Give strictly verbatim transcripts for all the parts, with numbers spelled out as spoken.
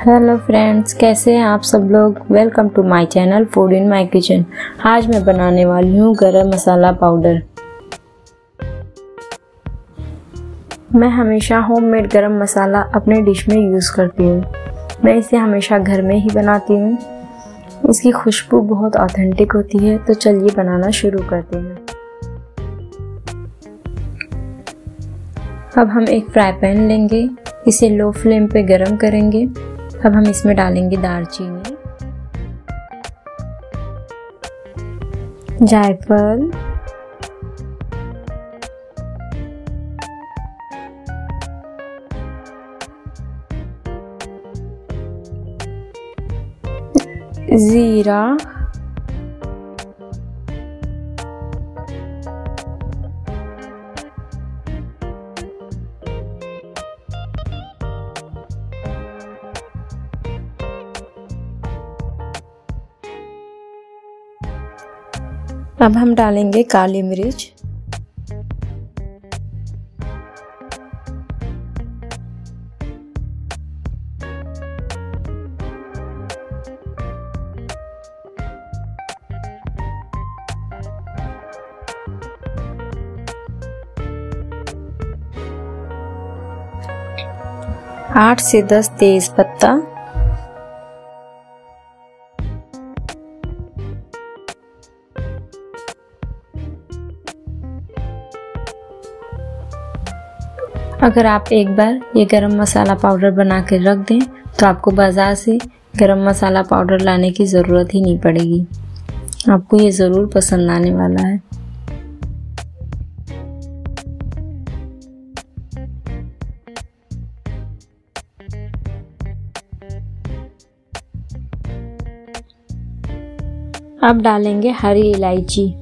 Hello friends, कैसे हैं आप सब लोग। Welcome to my channel food in my kitchen. आज मैं बनाने वाली हूँ गरम मसाला पाउडर। मैं हमेशा होममेड गरम मसाला अपने डिश में यूज़ करती हूँ। मैं इसे हमेशा घर में ही बनाती हूँ। इसकी खुशबू बहुत ऑथेंटिक होती है। तो चलिए बनाना शुरू करते हैं। अब हम एक फ्राई पैन लेंगे, इसे लो फ्लेम पे गरम करेंगे। अब हम इसमें डालेंगे दालचीनी, जायफल, जीरा, अब हम डालेंगे काली मिर्च, आठ से दस तेज पत्ता, अगर आप एक बार ये गरम मसाला पाउडर बना के रख दें तो आपको बाजार से गरम मसाला पाउडर लाने की ज़रूरत ही नहीं पड़ेगी। आपको ये ज़रूर पसंद आने वाला है। अब डालेंगे हरी इलायची।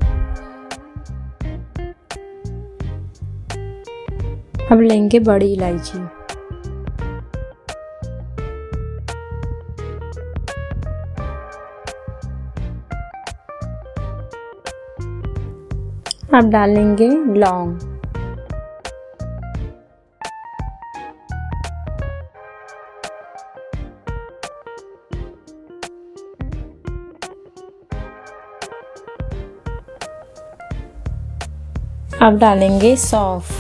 अब लेंगे बड़ी इलायची, अब डालेंगे लौंग, अब डालेंगे सौंफ,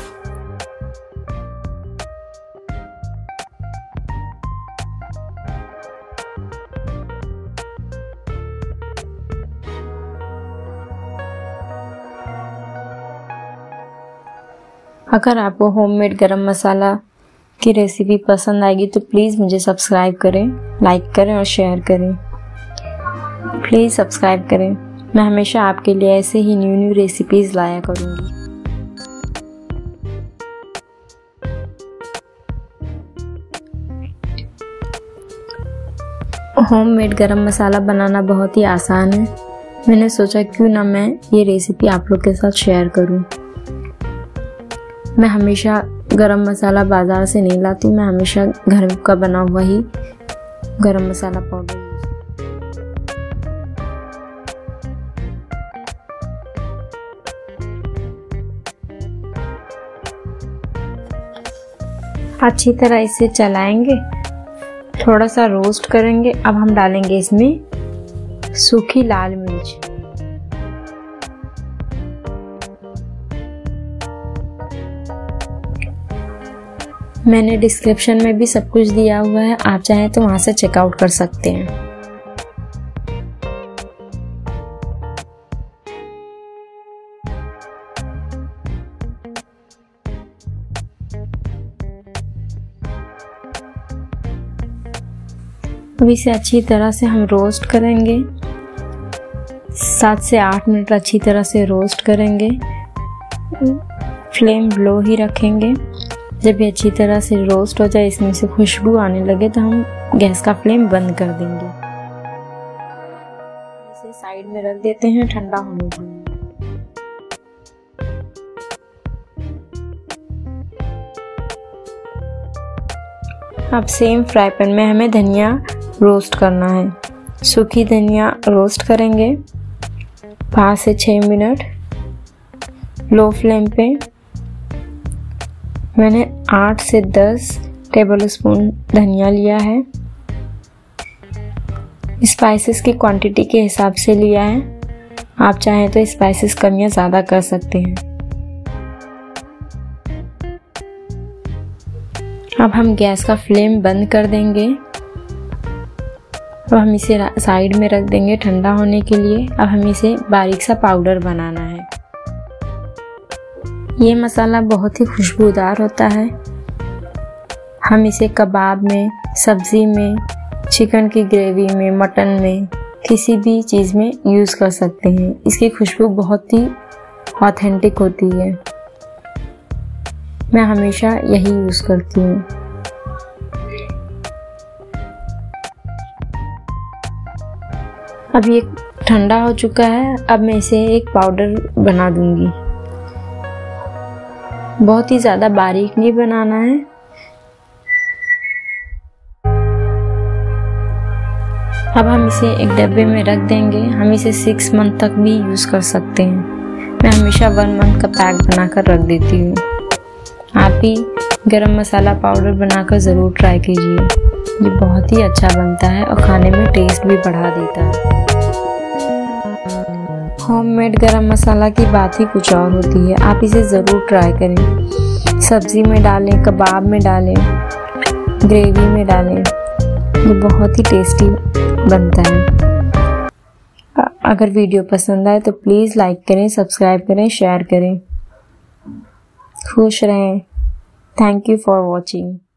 अगर आपको होममेड गरम मसाला की रेसिपी पसंद आएगी तो प्लीज़ मुझे सब्सक्राइब करें, लाइक करें और शेयर करें। प्लीज़ सब्सक्राइब करें। मैं हमेशा आपके लिए ऐसे ही न्यू न्यू रेसिपीज़ लाया करूँगी। होममेड गरम मसाला बनाना बहुत ही आसान है। मैंने सोचा क्यों ना मैं ये रेसिपी आप लोग के साथ शेयर करूँ। मैं हमेशा गरम मसाला बाज़ार से नहीं लाती, मैं हमेशा घर का बना हुआ ही गरम मसाला पाउडर यूज़। अच्छी तरह इसे चलाएंगे, थोड़ा सा रोस्ट करेंगे। अब हम डालेंगे इसमें सूखी लाल मिर्च, मैंने डिस्क्रिप्शन में भी सब कुछ दिया हुआ है, आप चाहें तो वहां से चेकआउट कर सकते हैं। अब इसे अच्छी तरह से हम रोस्ट करेंगे, सात से आठ मिनट अच्छी तरह से रोस्ट करेंगे। फ्लेम लो ही रखेंगे। जब ये अच्छी तरह से रोस्ट हो जाए, इसमें से खुशबू आने लगे तो हम गैस का फ्लेम बंद कर देंगे। इसे साइड में रख देते हैं ठंडा होने के लिए। अब सेम फ्राई पैन में हमें धनिया रोस्ट करना है। सूखी धनिया रोस्ट करेंगे पाँच से छः मिनट लो फ्लेम पे। मैंने आठ से दस टेबल स्पून धनिया लिया है। स्पाइसेस की क्वांटिटी के हिसाब से लिया है, आप चाहें तो स्पाइसेस कम या ज़्यादा कर सकते हैं। अब हम गैस का फ्लेम बंद कर देंगे। अब हम इसे साइड में रख देंगे ठंडा होने के लिए। अब हम इसे बारीक सा पाउडर बनाना है। ये मसाला बहुत ही खुशबूदार होता है। हम इसे कबाब में, सब्जी में, चिकन की ग्रेवी में, मटन में, किसी भी चीज़ में यूज़ कर सकते हैं। इसकी खुशबू बहुत ही ऑथेंटिक होती है। मैं हमेशा यही यूज़ करती हूँ। अब ये ठंडा हो चुका है। अब मैं इसे एक पाउडर बना दूंगी। बहुत ही ज़्यादा बारीक नहीं बनाना है। अब हम इसे एक डब्बे में रख देंगे। हम इसे सिक्स मंथ तक भी यूज़ कर सकते हैं। मैं हमेशा वन मंथ का पैक बनाकर रख देती हूँ। आप भी गरम मसाला पाउडर बनाकर ज़रूर ट्राई कीजिए। ये बहुत ही अच्छा बनता है और खाने में टेस्ट भी बढ़ा देता है। होममेड गरम मसाला की बात ही कुछ और होती है। आप इसे ज़रूर ट्राई करें। सब्जी में डालें, कबाब में डालें, ग्रेवी में डालें। ये बहुत ही टेस्टी बनता है। अगर वीडियो पसंद आए तो प्लीज़ लाइक करें, सब्सक्राइब करें, शेयर करें। खुश रहें। Thank you for watching.